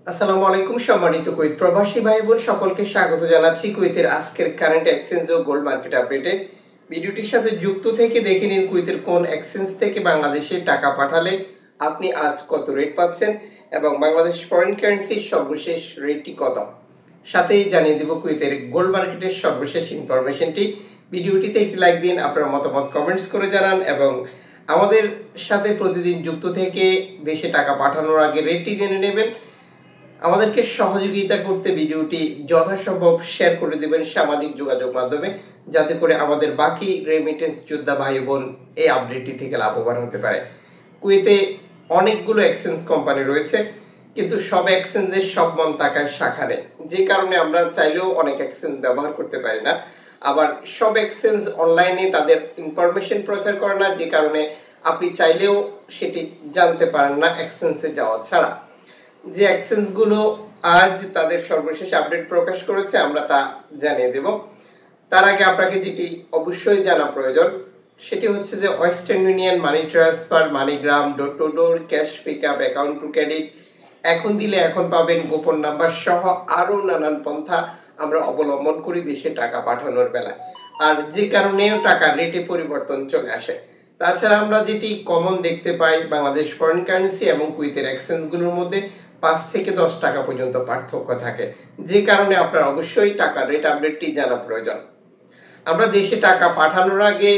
আসসালামু আলাইকুম সম্মানিত কুয়েত প্রবাসী ভাই বোন সকলকে স্বাগত জানাচ্ছি কুয়েতের আজকের কারেন্ট এক্সচেঞ্জ ও গোল্ড মার্কেট আপডেটে। ভিডিওটির সাথে যুক্ত থেকে দেখে নিন কুয়েতের কোন এক্সচেঞ্জ থেকে বাংলাদেশে টাকা পাঠালে আপনি আজ কত রেট পাচ্ছেন এবং বাংলাদেশ ফরেন কারেন্সির সর্বশেষ রেটটি কত। সাথেই জানিয়ে দেব কুয়েতের গোল্ড মার্কেটের সর্বশেষ ইনফরমেশনটি। ভিডিওটিতে একটি লাইক দিন, আপনার মতামত কমেন্টস করে জানান এবং আমাদের সাথে প্রতিদিন যুক্ত থেকে দেশে টাকা পাঠানোর আগে রেটটি জেনে নেবেন। আমাদেরকে সহযোগিতা করতে ভিডিওটি যথাসম্ভব শেয়ার করে দিবেন সামাজিক যোগাযোগ মাধ্যমে, যাতে করে আমাদের বাকি রেমিটেন্স যোদ্ধা ভাই বোন এই আপডেটটি থেকে লাভবান হতে পারে। কুয়েতে অনেকগুলো এক্সচেঞ্জ কোম্পানি রয়েছে, কিন্তু সব এক্সচেঞ্জের সব মন টাকায় শাখা নেই, যে কারণে আমরা চাইলেও অনেক এক্সচেঞ্জ ব্যবহার করতে পারি না। আবার সব এক্সচেঞ্জ অনলাইনে তাদের ইনফরমেশন প্রচার করে না, যে কারণে আপনি চাইলেও সেটি জানতে পারেন না এক্সচেঞ্জে যাওয়া ছাড়া। যে এক্সচেঞ্জগুলো আজ তাদের সর্বশেষ আপডেট প্রকাশ করেছে আমরা তা জানিয়ে দেব। তার আগে আপনাকে যেটি অবশ্যই জানা প্রয়োজন সেটি হচ্ছে যে Western Union money transfer, MoneyGram, door to door, cash pickup, account to credit, এখন দিলে এখন পাবেন, গোপন নাম্বার সহ আরো নানান পন্থা আমরা অবলম্বন করি দেশে টাকা পাঠানোর বেলায়, আর যে কারণেও টাকা রেটে পরিবর্তন চলে আসে। তাছাড়া আমরা যেটি কমন দেখতে পাই, বাংলাদেশ ফরেন কারেন্সি এবং কুয়েতের এক্সচেঞ্জগুলোর মধ্যে 5 থেকে 10 টাকা পর্যন্ত পার্থক্য থাকে, যে কারণে আপনার অবশ্যই টাকা রেট আপডেটটি জানা প্রয়োজন। আমরা দেশে টাকা পাঠানোর আগে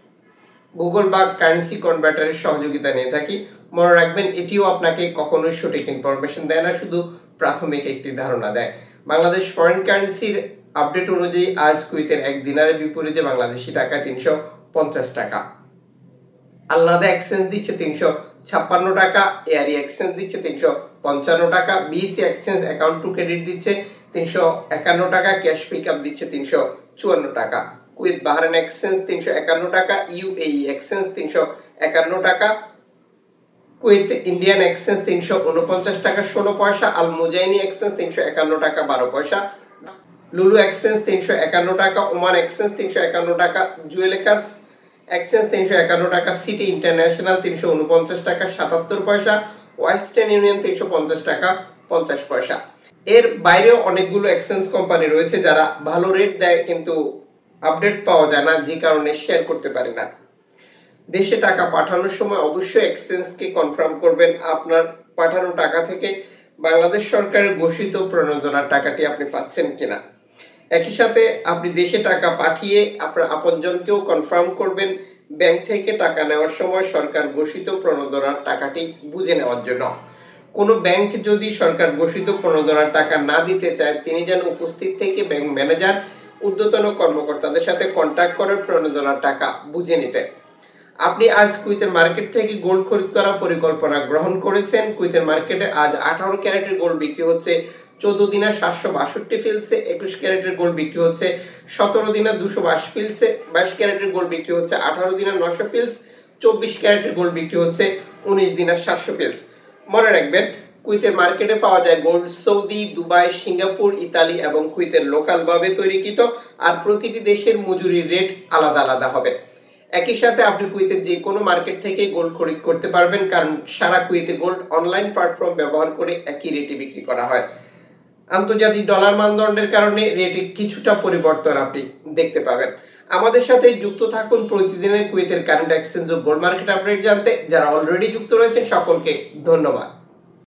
গুগল বা কারেন্সি কনভার্টারের সহযোগিতা নিয়ে থাকি। মনে রাখবেন, এটিও আপনাকে কখনোই সঠিক ইনফরমেশন দেয় না, শুধু প্রাথমিক একটি ধারণা দেয়। বাংলাদেশ ফরেন কারেন্সির আপডেট অনুযায়ী আজ কুয়েতের 1 দিনারের বিপরীতে বাংলাদেশি টাকা 350 টাকা, আলনাদা এক্সচেঞ্জ দিচ্ছে 356 টাকা, এয়ারি এক্সচেঞ্জ দিচ্ছে 355 টাকা, BAC exchange account to credit দিচ্ছে 351 টাকা, ক্যাশ পিকআপ দিচ্ছে 354 টাকা, কুয়েত বাহরাইন এক্সচেঞ্জ 351 টাকা, ইউএই এক্সচেঞ্জ 351 টাকা, কুয়েত ইন্ডিয়ান এক্সচেঞ্জ 349 টাকা 16 পয়সা, আল মুজাইনি এক্সচেঞ্জ 351 টাকা 12 পয়সা, লুলু এক্সচেঞ্জ 351 টাকা, ওমান এক্সচেঞ্জ 351 টাকা, জুয়েলেকাস এক্সচেঞ্জ 351 টাকা, সিটি ইন্টারন্যাশনাল 349 টাকা 77 পয়সা, ওয়েস্টার্ন ইউনিয়ন 350 টাকা 50 পয়সা। এর বাইরেও অনেকগুলো এক্সচেঞ্জ কোম্পানি রয়েছে যারা ভালো রেট দেয়, কিন্তু আপডেট পাওয়া যায় না, যে কারণে শেয়ার করতে পারি না। দেশে টাকা পাঠানোর সময় অবশ্যই এক্সচেঞ্জকে কনফার্ম করবেন আপনার পাঠানো টাকা থেকে বাংলাদেশ সরকারের ঘোষিত প্রণোদনার টাকাটি আপনি পাচ্ছেন কিনা। একই সাথে আপনি দেশে টাকা পাঠিয়ে আপনার আপনজনকেও কনফার্ম করবেন ব্যাংক থেকে টাকা নেওয়ার সময় সরকার ঘোষিত প্রণোদনার টাকাটি বুঝে নেওয়ার জন্য। কোনো ব্যাংক যদি সরকার ঘোষিত প্রণোদনার টাকা না দিতে চায়, তিনি যেন উপস্থিত থেকে ব্যাংক ম্যানেজার, ঊর্ধ্বতন কর্মকর্তাদের সাথে কন্ট্যাক্ট করে প্রণোদনার টাকা বুঝে নিতে। আপনি আজ কুয়েতের মার্কেট থেকে গোল্ড খরিদ করার পরিকল্পনা গ্রহণ করেছেন। কুয়েতের মার্কেটে আজ 18 ক্যারেটের গোল্ড বিক্রি হচ্ছে 14 দিনা 762 ফিলসে, 21 ক্যারেটের গোল্ড বিক্রি হচ্ছে 17 দিনা 222 ফিলসে, 22 ক্যারেটের গোল্ড বিক্রি হচ্ছে 18 দিনা 900 ফিলস, 24 ক্যারেটের গোল্ড বিক্রি হচ্ছে 19 দিনা 700 ফিলস। মনে রাখবেন, কুয়েতের মার্কেটে পাওয়া যায় gold Saudi, Dubai, Singapore, Italy এবং কুয়েতের লোকাল ভাবে তৈরিকৃত, আর প্রতিটি দেশের মজুরির রেট আলাদা আলাদা হবে। একই সাথে আপনি কুয়েতের যে কোনো মার্কেট থেকে গোল্ড খরিদ করতে পারবেন, কারণ সারা কুয়েতে গোল্ড অনলাইন প্ল্যাটফর্ম ব্যবহার করে একই রেটে বিক্রি করা হয়। আন্তর্জাতিক ডলার মানদণ্ডের কারণে রেটে কিছুটা পরিবর্তন আপনি দেখতে পাবেন। আমাদের সাথে যুক্ত থাকুন প্রতিদিনের কুয়েতের কারেন্ট এক্সচেঞ্জ ও গোল্ড মার্কেট আপডেট জানতে। যারা অলরেডি যুক্ত রয়েছেন সকলকে ধন্যবাদ।